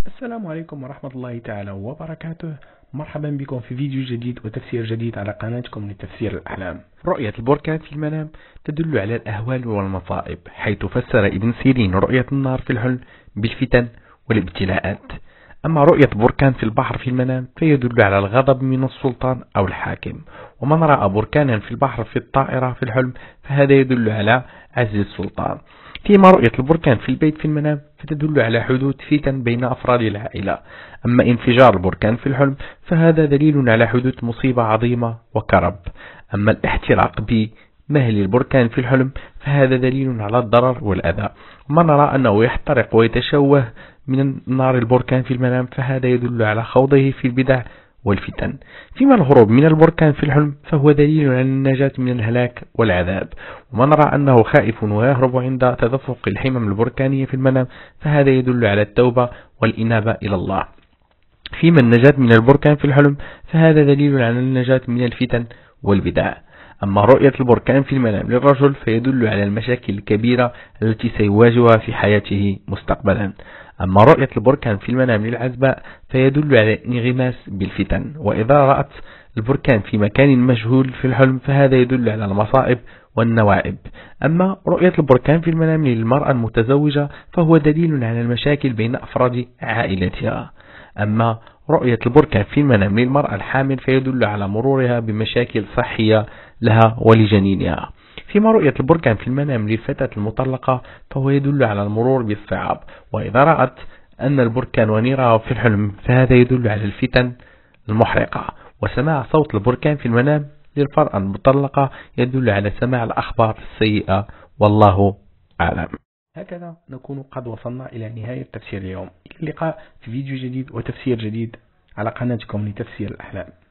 السلام عليكم ورحمة الله تعالى وبركاته. مرحبا بكم في فيديو جديد وتفسير جديد على قناتكم لتفسير الأحلام. رؤية البركان في المنام تدل على الأهوال والمصائب، حيث فسر ابن سيرين رؤية النار في الحلم بالفتن والابتلاءات. أما رؤية بركان في البحر في المنام فيدل على الغضب من السلطان أو الحاكم. ومن رأى بركانا في البحر في الطائرة في الحلم فهذا يدل على عجز السلطان. فيما رؤية البركان في البيت في المنام فتدل على حدوث فتن بين أفراد العائلة. أما انفجار البركان في الحلم فهذا دليل على حدوث مصيبة عظيمة وكرب. أما الاحتراق بمهل البركان في الحلم فهذا دليل على الضرر والأذى. ومن رأى أنه يحترق ويتشوه من نار البركان في المنام فهذا يدل على خوضه في البدع والفتن. فيما الهروب من البركان في الحلم فهو دليل على النجاة من الهلاك والعذاب. ومن رأى أنه خائف ويهرب عند تدفق الحمم البركانية في المنام فهذا يدل على التوبة والإنابة إلى الله. فيما النجاة من البركان في الحلم فهذا دليل على النجاة من الفتن والبدع. أما رؤية البركان في المنام للرجل فيدل على المشاكل الكبيرة التي سيواجهها في حياته مستقبلا. أما رؤية البركان في المنام للعزباء فيدل على الانغماس بالفتن. وإذا رأت البركان في مكان مجهول في الحلم فهذا يدل على المصائب والنوائب. أما رؤية البركان في المنام للمرأة المتزوجة فهو دليل على المشاكل بين أفراد عائلتها. أما رؤية البركان في المنام للمرأة الحامل فيدل على مرورها بمشاكل صحية لها ولجنينها. فيما رؤية البركان في المنام للفتاة المطلقة فهو يدل على المرور بالصعاب. وإذا رأت أن البركان ونيرها في الحلم فهذا يدل على الفتن المحرقة. وسماع صوت البركان في المنام للمرأة المطلقة يدل على سماع الأخبار السيئة، والله أعلم. هكذا نكون قد وصلنا إلى نهاية تفسير اليوم. إلى اللقاء في فيديو جديد وتفسير جديد على قناتكم لتفسير الأحلام.